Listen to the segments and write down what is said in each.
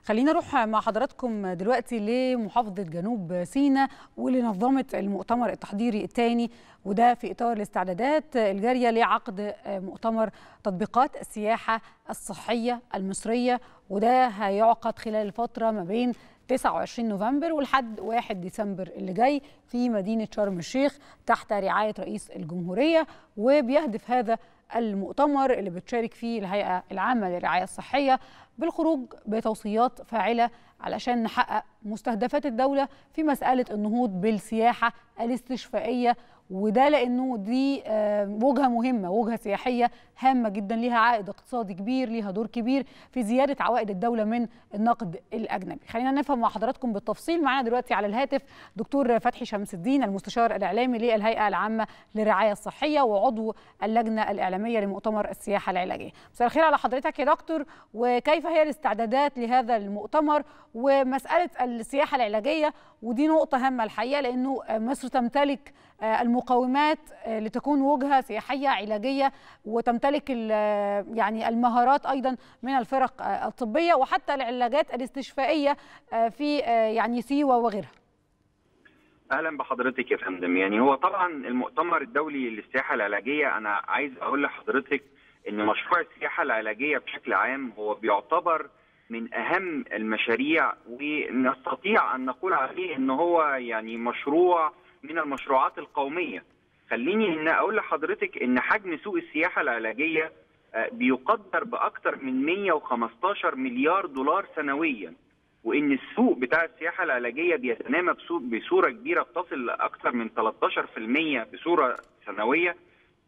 خلينا نروح مع حضراتكم دلوقتي لمحافظة جنوب سيناء واللي نظمت المؤتمر التحضيري الثاني، وده في إطار الاستعدادات الجارية لعقد مؤتمر تطبيقات السياحة الصحية المصرية، وده هيعقد خلال الفترة ما بين 29 نوفمبر ولحد 1 ديسمبر اللي جاي في مدينة شرم الشيخ تحت رعاية رئيس الجمهورية. وبيهدف هذا المؤتمر اللي بتشارك فيه الهيئة العامة للرعاية الصحية بالخروج بتوصيات فاعلة علشان نحقق مستهدفات الدولة في مسألة النهوض بالسياحة الاستشفائية، وده لأنه دي وجهة مهمة، وجهة سياحية هامة جدا، ليها عائد اقتصادي كبير، ليها دور كبير في زيادة عوائد الدولة من النقد الأجنبي. خلينا نفهم مع حضراتكم بالتفصيل. معنا دلوقتي على الهاتف دكتور فتحي شمس الدين، المستشار الإعلامي للهيئة العامة للرعاية الصحية وعضو اللجنة الإعلامية لمؤتمر السياحة العلاجية. مساء الخير على حضرتك يا دكتور، وكيف هي الاستعدادات لهذا المؤتمر ومسألة السياحة العلاجية؟ ودي نقطة هامة الحقيقة، لأنه مصر تمتلك المقومات لتكون وجهة سياحية علاجية، وتمتلك يعني المهارات أيضا من الفرق الطبية وحتى العلاجات الاستشفائية في يعني سيوة وغيرها. اهلا بحضرتك يا فندم. يعني هو طبعا المؤتمر الدولي للسياحه العلاجيه، انا عايز اقول لحضرتك ان مشروع السياحه العلاجيه بشكل عام هو بيعتبر من اهم المشاريع، ونستطيع ان نقول عليه ان هو يعني مشروع من المشروعات القوميه. خليني ان اقول لحضرتك ان حجم سوق السياحه العلاجيه بيقدر باكثر من 115 مليار دولار سنويا، وان السوق بتاع السياحه العلاجيه بيتنامى بصوره كبيره، بتصل لاكثر من 13% بصوره سنويه.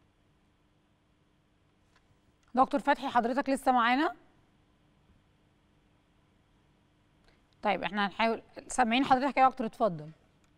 دكتور فتحي حضرتك لسه معانا؟ طيب احنا هنحاول. سامعين حضرتك يا دكتور؟ اتفضل.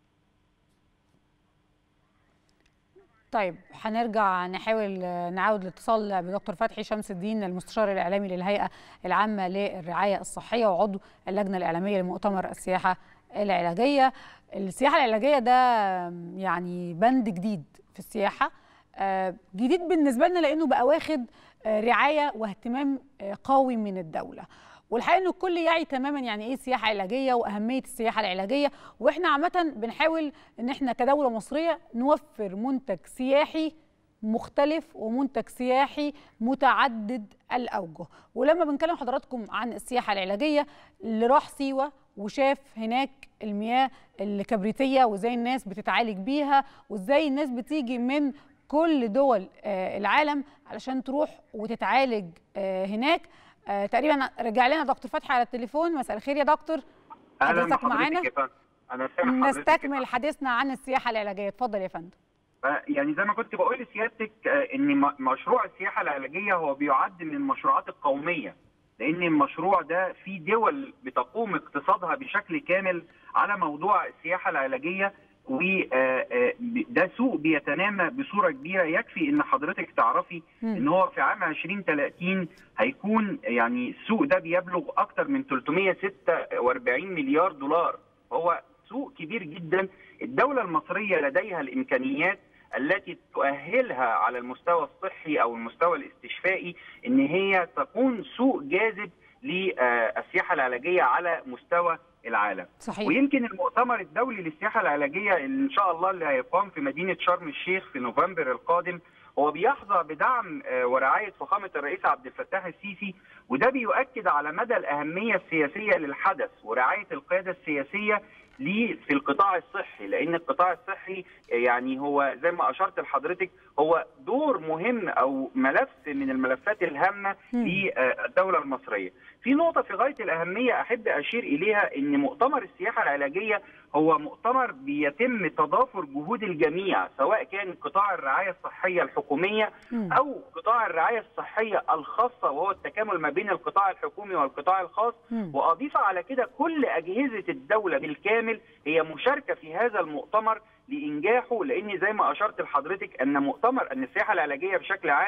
طيب هنرجع نحاول نعود الاتصال بدكتور فتحي شمس الدين، المستشار الإعلامي للهيئة العامة للرعاية الصحية وعضو اللجنة الإعلامية لمؤتمر السياحة العلاجية. السياحة العلاجية ده يعني بند جديد في السياحة، جديد بالنسبة لنا لأنه بقى واخد رعاية واهتمام قوي من الدولة، والحقيقه انه الكل يعي تماما يعني ايه سياحه علاجيه واهميه السياحه العلاجيه. واحنا عامه بنحاول ان احنا كدوله مصريه نوفر منتج سياحي مختلف ومنتج سياحي متعدد الاوجه. ولما بنكلم حضراتكم عن السياحه العلاجيه، اللي راح سيوه وشاف هناك المياه الكبريتيه وازاي الناس بتتعالج بيها، وازاي الناس بتيجي من كل دول العالم علشان تروح وتتعالج هناك. تقريبا رجع لنا دكتور فتحي على التليفون. مساء الخير يا دكتور، حضرتك معانا؟ انا سامع حضرتك. نستكمل حديثنا عن السياحه العلاجيه. اتفضل يا فندم. يعني زي ما كنت بقول لسيادتك ان مشروع السياحه العلاجيه هو بيعد من المشروعات القوميه، لان المشروع ده في دول بتقوم اقتصادها بشكل كامل على موضوع السياحه العلاجيه، وده سوق بيتنامى بصوره كبيره. يكفي ان حضرتك تعرفي ان هو في عام 2030 هيكون يعني السوق ده بيبلغ اكثر من 346 مليار دولار. هو سوق كبير جدا. الدوله المصريه لديها الامكانيات التي تؤهلها على المستوى الصحي او المستوى الاستشفائي ان هي تكون سوق جاذب للسياحه العلاجيه على مستوى العالم. صحيح. ويمكن المؤتمر الدولي للسياحه العلاجيه ان شاء الله اللي هيقام في مدينه شرم الشيخ في نوفمبر القادم هو بيحظى بدعم ورعايه فخامه الرئيس عبد الفتاح السيسي، وده بيؤكد على مدى الاهميه السياسيه للحدث ورعايه القياده السياسيه في القطاع الصحي، لان القطاع الصحي يعني هو زي ما اشرت لحضرتك هو دور مهم او ملف من الملفات الهامه للدوله المصريه. في نقطه في غايه الاهميه احب اشير اليها، ان مؤتمر السياحه العلاجيه هو مؤتمر بيتم تضافر جهود الجميع، سواء كان قطاع الرعايه الصحيه الحكوميه او قطاع الرعايه الصحيه الخاصه، وهو التكامل ما بين القطاع الحكومي والقطاع الخاص. واضيف على كده كل اجهزه الدوله بالكامل هي مشاركه في هذا المؤتمر لانجاحه، لان زي ما اشرت لحضرتك ان السياحه العلاجيه بشكل عام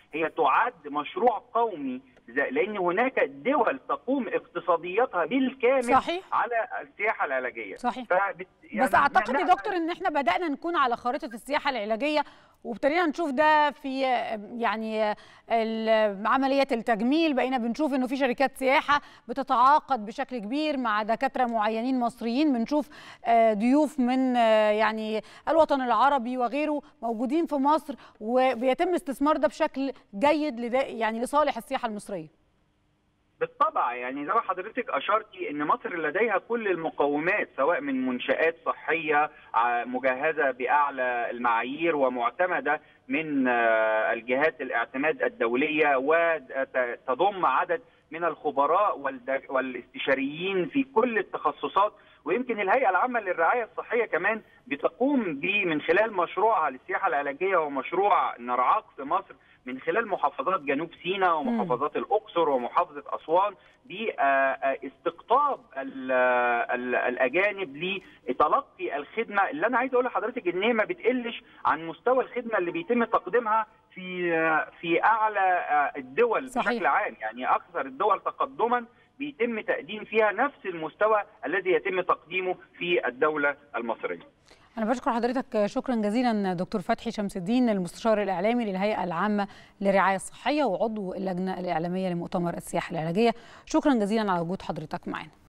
هي تعد مشروع قومي، لان هناك دول تقوم اقتصادياتها بالكامل صحيح. على السياحه العلاجيه. صحيح. يعني بس اعتقد يا دكتور ان احنا بدانا نكون على خريطه السياحه العلاجيه، وابتدينا نشوف ده في يعني عمليه التجميل. بقينا بنشوف انه في شركات سياحه بتتعاقد بشكل كبير مع دكاتره معينين مصريين، بنشوف ضيوف من يعني الوطن العربي وغيره موجودين في مصر، وبيتم استثمار ده بشكل جيد يعني لصالح السياحه المصريه. بالطبع، يعني زي ما حضرتك اشرتي ان مصر لديها كل المقومات، سواء من منشآت صحيه مجهزه باعلى المعايير ومعتمده من الجهات الاعتماد الدوليه، وتضم عدد من الخبراء والاستشاريين في كل التخصصات. ويمكن الهيئه العامه للرعايه الصحيه كمان بتقوم من خلال مشروعها للسياحه العلاجيه ومشروع نرعاق في مصر من خلال محافظات جنوب سيناء ومحافظات الأقصر ومحافظة أسوان باستقطاب الأجانب لتلقي الخدمة، اللي أنا عايز أقول لحضرتك إن هي ما بتقلش عن مستوى الخدمة اللي بيتم تقديمها في أعلى الدول. صحيح. بشكل عام، يعني أكثر الدول تقدما بيتم تقديم فيها نفس المستوى الذي يتم تقديمه في الدولة المصرية. أنا بشكر حضرتك شكرا جزيلا دكتور فتحي شمس الدين، المستشار الإعلامي للهيئة العامة للرعاية الصحية وعضو اللجنة الإعلامية لمؤتمر السياحة العلاجية. شكرا جزيلا على وجود حضرتك معنا.